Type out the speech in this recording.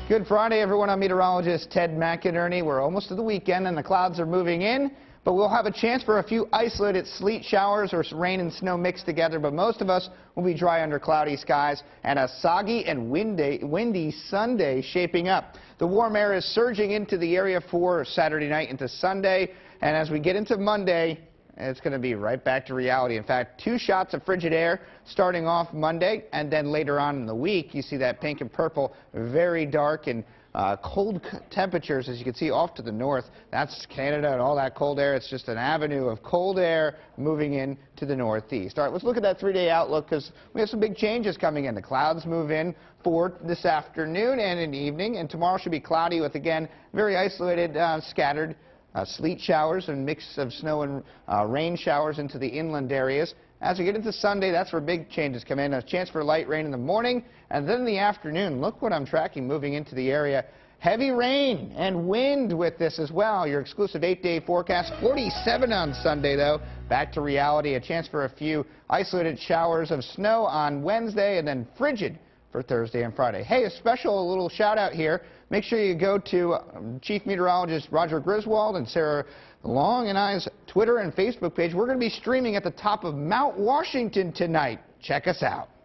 Good Friday, everyone. I'm meteorologist Ted McInerney. We're almost to the weekend, and the clouds are moving in, but we'll have a chance for a few isolated sleet showers or rain and snow mixed together, but most of us will be dry under cloudy skies and a soggy and windy Sunday shaping up. The warm air is surging into the area for Saturday night into Sunday, and as we get into Monday, it's going to be right back to reality. In fact, 2 shots of frigid air starting off Monday, and then later on in the week, you see that pink and purple, very dark and cold temperatures, as you can see off to the north. That's Canada and all that cold air. It's just an avenue of cold air moving in to the northeast. All right, let's look at that 3-day outlook because we have some big changes coming in. The clouds move in for this afternoon and in the evening, and tomorrow should be cloudy with, again, very isolated, scattered sleet showers and mix of snow and rain showers into the inland areas. As we get into Sunday, that's where big changes come in. A chance for light rain in the morning, and then in the afternoon, look what I'm tracking moving into the area. Heavy rain and wind with this as well. Your exclusive 8-day forecast, 47 on Sunday, though. Back to reality, a chance for a few isolated showers of snow on Wednesday, and then frigid for Thursday and Friday. Hey, a special little shout out here. Make sure you go to Chief Meteorologist Roger Griswold and Sarah Long and I's Twitter and Facebook page. We're going to be streaming at the top of Mount Washington tonight. Check us out.